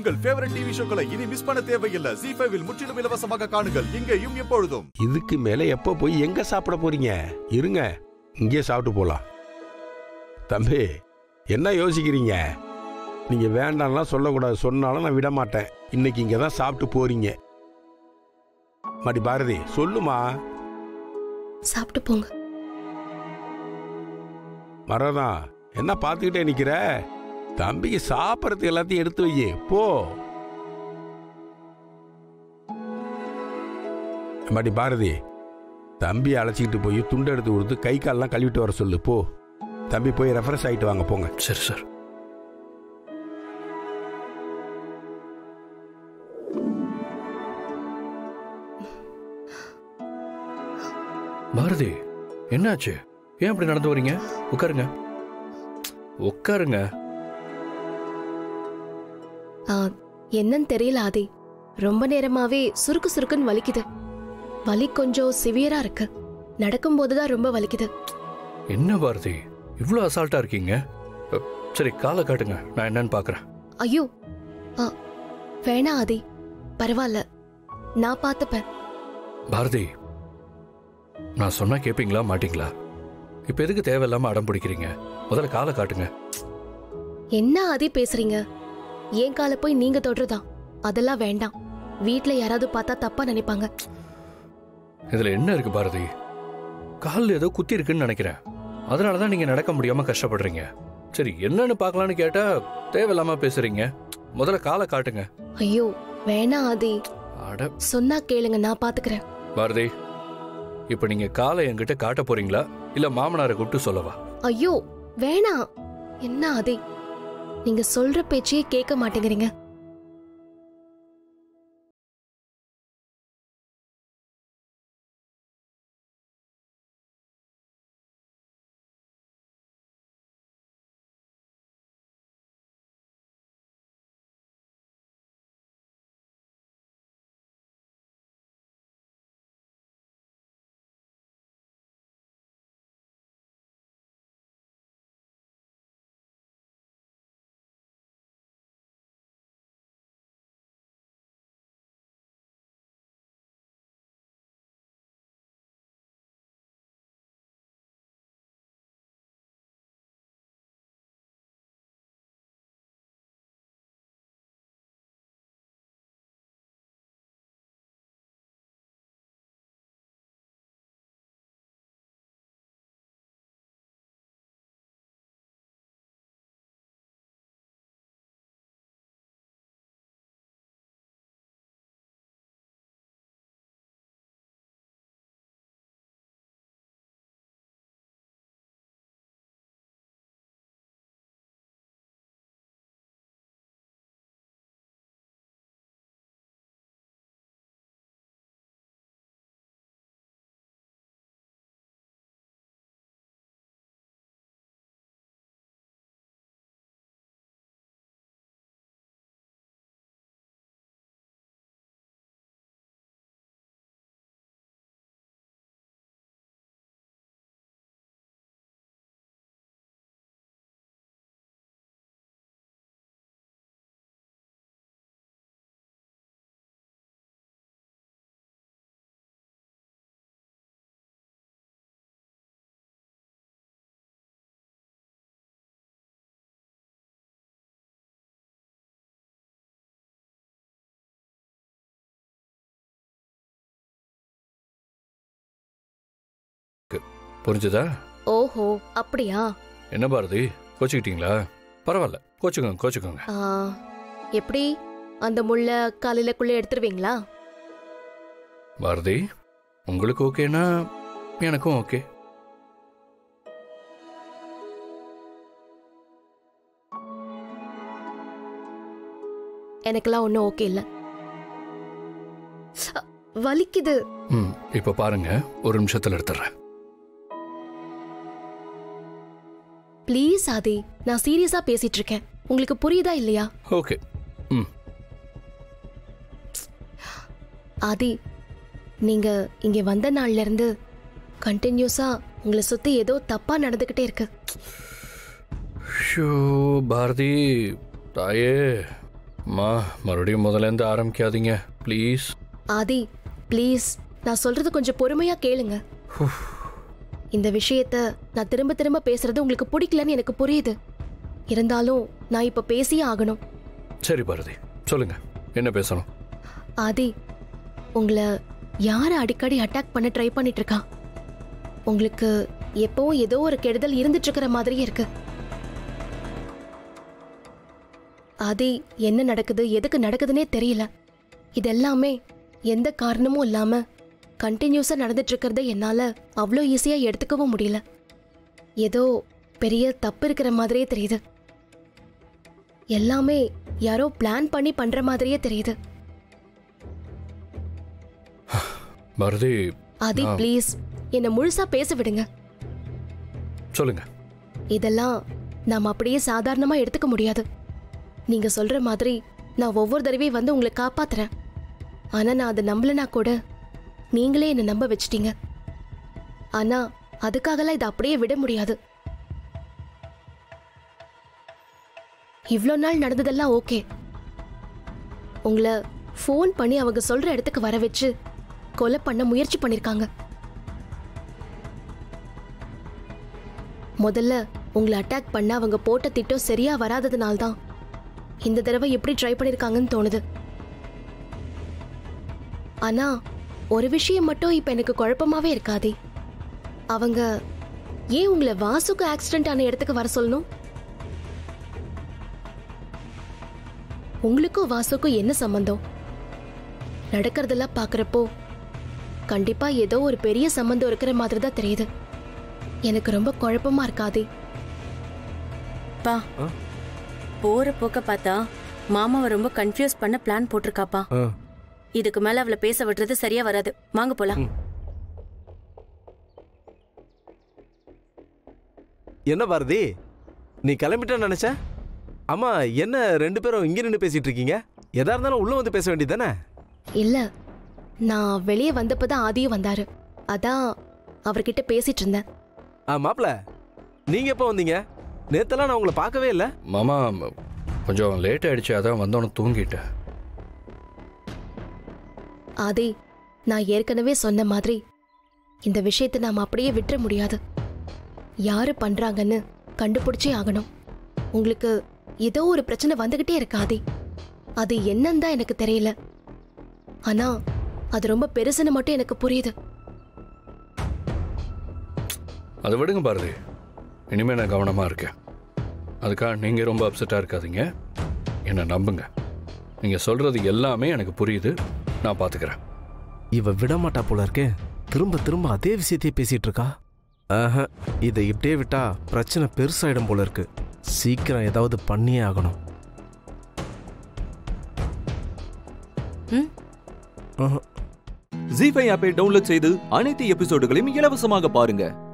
உங்கள் favourite TV ஷோக்களை இனி miss பண்ண தேவையில்லை. ஜீ5 இல் முற்றிலும் இலவசமாக காணுங்கள், இங்கேயும் எப்பொழுதும். இதுக்கு மேல எப்ப போய் எங்க சாப்பிட போறீங்க? இருங்க, இங்கே சாப்பிட்டு போலாம். தம்பி, என்ன யோசிக்கிறீங்க? நீங்க வேண்டாம்லாம் சொல்லக்கூடாது, சொன்னாலும் நான் விட மாட்டேன். இன்னைக்கு இங்க தான் சாப்பிட்டு போறீங்க. மடி பாரதி, சொல்லுமா. சாப்பிட்டு போங்க. மரதான், என்ன பார்த்துக்கிட்டே நிக்கிற? தம்பிக்கு சாப்பிட்றது எல்லாத்தையும் எடுத்து வையே, போ. மடி பாரதி, தம்பி அழைச்சிக்கிட்டு போய் துண்டை எடுத்து கொடுத்து கை காலெல்லாம் கழுவிட்டு வர சொல்லு, போ. தம்பி போய் ரெஃப்ரெஷ் ஆகிட்டு வாங்க, போங்க. சரி சார். பாரதி, என்னாச்சு? ஏன் அப்படி நடந்து வரீங்க? உட்காருங்க, உட்காருங்க. என்னன்னு தெரியல ஆதி, ரொம்ப நேரமாவே சுருக்கு சுருக்குன்னு வலிக்குது. வலி கொஞ்சம் சிவியரா இருக்கு. நடக்கும் போதுதான் ரொம்ப வலிக்குது. என்ன பாரதி, இவ்வளவு அசால்ட்டா இருக்கீங்க? சரி, காலை காட்டுங்க, நான் என்னன்னு பாக்குறேன். ஐயோ, வேணா ஆதி, பரவாயில்ல, நான் பார்த்துப்பேன். பாரதி, நான் சொன்னா கேப்பீங்களா மாட்டீங்களா? இப்ப எதுக்கு தேவையில்லாம அடம் பிடிக்கிறீங்க? முதல்ல காலை காட்டுங்க. என்ன ஆதி பேசுறீங்க? ஏன் காலை போய் நீங்க தொடுறதா? அதெல்லாம் வேண்டாம். வீட்ல யாராவது பார்த்தா தப்பா நினைப்பாங்க. இதுல என்ன இருக்கு பாரதி? காலில் ஏதோ குத்தி இருக்குன்னு நினைக்கிறேன். அதனாலதான் நீங்க நடக்க முடியாம கஷ்டப்படுறீங்க. சரி, என்னன்னு பாக்கலான்னு கேட்டா தேவையில்லாம பேசுறீங்க. முதல்ல காலை காட்டுங்க. ஐயோ, வேணா ஆதி, அட சொன்னா கேளுங்க, நான் பாத்துக்கிறேன். பாரதி, இப்ப நீங்க காலை என்கிட்ட காட்ட போறீங்களா இல்ல மாமனாரை கூப்பிட்டு சொல்லவா? ஐயோ வேணாம். என்ன ஆதி, நீங்க சொல்ற பேச்சையே கேட்க மாட்டேங்கிறீங்க. புரிஞ்சுதா? ஓஹோ, அப்படியா? என்ன பாரதி, கோச்சுக்கிட்டீங்களா? பரவாயில்ல, கோச்சுக்கோங்க கோச்சுக்கோங்க. எப்படி அந்த முள்ள காலையிலக்குள்ள எடுத்துருவீங்களா? பாரதி, உங்களுக்கு ஓகேனா எனக்கும் ஓகே. எனக்கெல்லாம் ஒன்னும் ஓகே இல்ல, வலிக்குது. இப்ப பாருங்க, ஒரு நிமிஷத்துல எடுத்துறேன். ப்ளீஸ் ஆதி, நான் சீரியஸா பேசிட்டு இருக்கேன். உங்களுக்கு புரியுதா இல்லையா? ஓகே. ஆதி, நீங்க இங்க வந்த நாள்ல இருந்து கண்டினியூஸா உங்களை சுத்தி ஏதோ தப்பா நடந்துகிட்டே இருக்கு. ஷோ பாரதி தாயே, அம்மா மறுபடியும் முதல்ல இருந்து ஆரம்பிக்காதீங்க ப்ளீஸ். ஆதி ப்ளீஸ், நான் சொல்றது கொஞ்சம் பொறுமையா கேளுங்க. இந்த விஷயத்த நான் திரும்ப திரும்ப பேசுறது உங்களுக்கு பிடிக்கலன்னு எனக்கு புரியுது. இருந்தாலும் நான் இப்ப பேசியே ஆகணும். சரி பாரதி, சொல்லுங்க, என்ன பேசணும்? ஆதி, உங்களை யாரை அடிக்கடி அட்டாக் பண்ண ட்ரை பண்ணிட்டு இருக்கா? உங்களுக்கு எப்பவும் ஏதோ ஒரு கெடுதல் இருந்துட்டு இருக்கிற மாதிரியே இருக்கு. ஆதி, என்ன நடக்குது, எதுக்கு நடக்குதுன்னே தெரியல. இதெல்லாமே எந்த காரணமும் இல்லாம கண்டினியூஸா நடந்துட்டு இருக்கிறத என்னால அவ்வளோ ஈஸியா எடுத்துக்கவும் முடியல. ஏதோ பெரிய தப்பு இருக்கிற மாதிரியே தெரியுது. எல்லாமே யாரோ பிளான் பண்ணி பண்ற மாதிரியே தெரியுது. பாரதி, ஆதி ப்ளீஸ், என்ன முழுசா பேச விடுங்க. சொல்லுங்க. இதெல்லாம் நாம அப்படியே சாதாரணமா எடுத்துக்க முடியாது. நீங்க சொல்ற மாதிரி நான் ஒவ்வொரு தடவையும் வந்து உங்களை காப்பாத்துறேன். ஆனா நான் அதை நம்பலனா கூட நீங்களே என்ன நம்ப வச்சிட்டீங்க. ஆனா அதுக்காகலாம் இதை அப்படியே விட முடியாது. இவ்வளோ நாள் நடந்ததெல்லாம் ஓகே. உங்களை ஃபோன் பண்ணி அவங்க சொல்ற இடத்துக்கு வர வச்சு கொலை பண்ண முயற்சி பண்ணிருக்காங்க. முதல்ல உங்களை அட்டாக் பண்ண அவங்க போட்ட திட்டம் சரியா வராததுனால்தான் இந்த தடவை எப்படி ட்ரை பண்ணிருக்காங்கன்னு தோணுது. ஆனா ஒரு விஷயம் மட்டும் இப்ப எனக்கு குழப்பமாவே இருக்காதே. அவங்க ஏன் உங்களை வாசுக்கு ஆக்சிடென்ட் ஆன இடத்துக்கு வர சொல்லணும்? உங்களுக்கும் வாசுக்கும் என்ன சம்பந்தம்? நடக்கிறதெல்லாம் பாக்குறப்போ கண்டிப்பா ஏதோ ஒரு பெரிய சம்பந்தம் இருக்கிற மாதிரி தான் தெரியுது. எனக்கு ரொம்ப குழப்பமா இருக்காதே. பா, போற போக்க பார்த்தா மாமாவை ரொம்ப கன்ஃபியூஸ் பண்ண பிளான் போட்டிருக்காப்பா. இதுக்கு மேல அவளை பேச விடுறது சரியா வராது. வாங்க போலாம். என்ன பாரதி, நீ கிளம்பிட்ட நினைச்ச? ஆமா, என்ன ரெண்டு பேரும் இங்க நின்று பேசிட்டு இருக்கீங்க? எதா இருந்தாலும் உள்ள வந்து பேச வேண்டியதானே? இல்ல, நான் வெளியே வந்தப்பதான் ஆதியும் வந்தாரு. அதான் அவர்கிட்ட பேசிட்டு இருந்தேன். மாப்பிள, நீங்க எப்போ வந்தீங்க? நேத்தெல்லாம் நான் உங்களை பார்க்கவே இல்லை. மாமா கொஞ்சம் லேட் ஆயிடுச்சு, அதான் வந்தோன்னு தூங்கிட்டேன். ஆதி, நான் ஏற்கனவே சொன்ன மாதிரி இந்த விஷயத்தை நாம அப்படியே விட்டுற முடியாது. யாரு பண்றாங்கன்னு கண்டுபிடிச்சே ஆகணும். உங்களுக்கு ஏதோ ஒரு பிரச்சனை வந்துகிட்டே இருக்கு ஆதி. அது என்னன்னு தான் எனக்கு தெரியல. ஆனா அது ரொம்ப பெருசுன்னு மட்டும் எனக்கு புரியுது. அதை விடுங்க பாரதி, இனிமே நான் கவனமா இருக்கேன். அதுக்காக நீங்க ரொம்ப அப்செட்டா இருக்காதீங்க. என்ன நம்புங்க, நீங்க சொல்றது எல்லாமே எனக்கு புரியுது. நான் பாத்துக்கிறேன். இவ விட மாட்டா போல இருக்கே. திரும்ப திரும்ப அதே விஷயத்தையே பேசிட்டு இருக்கா. இதை இப்படியே விட்டா பிரச்சனை பெருசாயிடும் போல இருக்கு. சீக்கிரம் ஏதாவது பண்ணியே ஆகணும். ஜீ5 ஆப்பை டவுன்லோட் செய்து அனைத்து எபிசோடுகளையும் இலவசமாக பாருங்க.